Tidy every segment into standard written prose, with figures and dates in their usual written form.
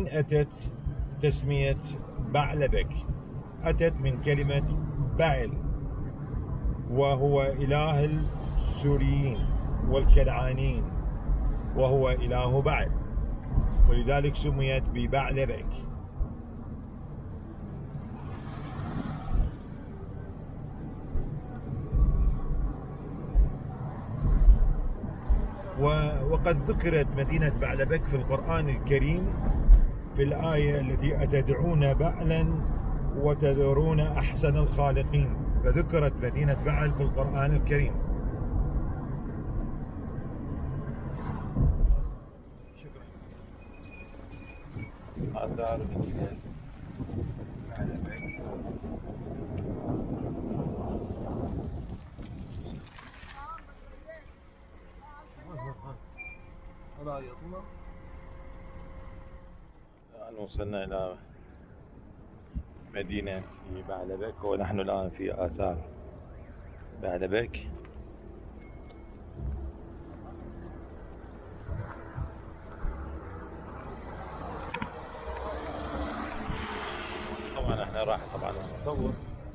أتت تسمية بعلبك؟ أتت من كلمة بعل، وهو إله السوريين والكنعانيين، وهو إله بعل، ولذلك سميت ببعلبك. وقد ذكرت مدينة بعلبك في القرآن الكريم في الآية التي أتدعون بعلا وتذرون أحسن الخالقين، فذكرت مدينة بعل في القرآن الكريم. شكرا. آثار مدينة بعلبك. الآن وصلنا إلى مدينة في بعلبك، ونحن الآن في آثار بعلبك. طبعا احنا راح طبعا نصور.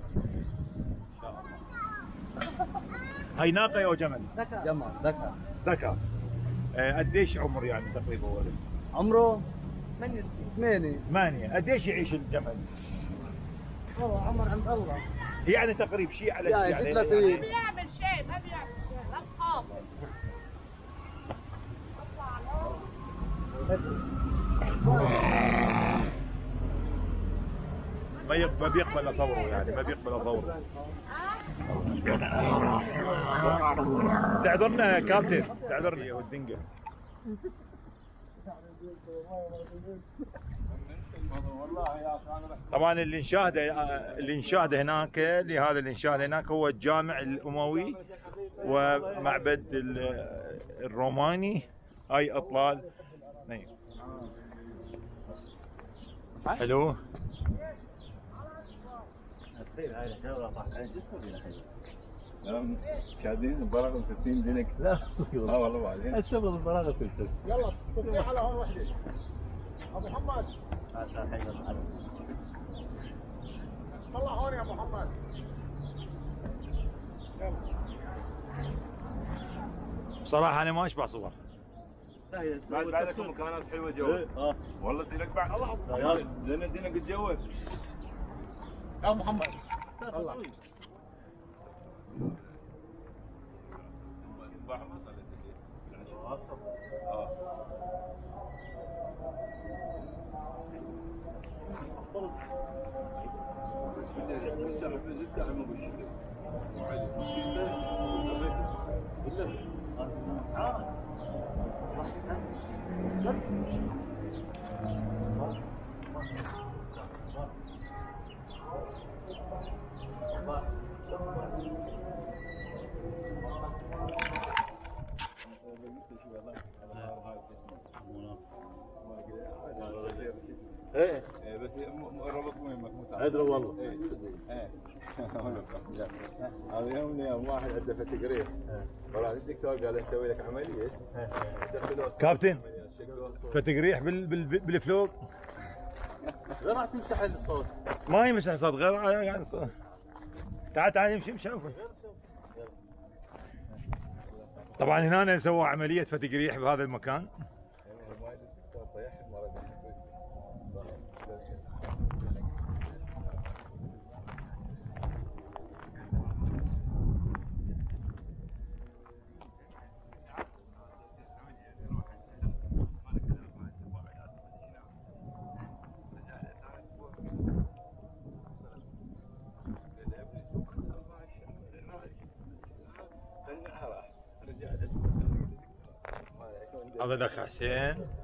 هاي ناقة أو جمل؟ ذكر. جمل ذكر. ذكر. قديش عمر يعني تقريبا ولد؟ عمره 8 سنين. 8. قديش يعيش الجمل؟ والله عمر عند الله. يعني تقريب شيء على شيء يعني 30. ما بيعمل شيء، ما بيعمل شيء، لا تخاف. ما بيقبل اصوره، يعني ما بيقبل اصوره. تعذرنا كابتن، تعذرنا يا الدنقه. طبعا اللي نشاهده هناك، لهذا اللي نشاهده هناك هو الجامع الاموي ومعبد الروماني. هاي اطلال. حلو. شادين البراغم 60 دينك. لا صدق والله بعدين السبب البراغم تلتف. يلا تصيح على هون وحده. ابو محمد طلع هون يا ابو محمد. يلا. بصراحه انا ما اشبع صور. بعدكم مكانات حلوه جوا. والله دينك بعد. الله لان دينك الجو. يا ابو محمد طلع. ايه بس ربط مهمك متعب. ادري والله. ايه هذا يوم واحد عنده فتقريح. طلع الدكتور قال نسوي لك عمليه. كابتن فتقريح بالفلوق. غير راح تمسح الصوت. ما يمسح صوت غير يعني صوت. تعال يمشي شوفه. طبعا هنا سووا عمليه فتقريح بهذا المكان. هذا الاخ حسين.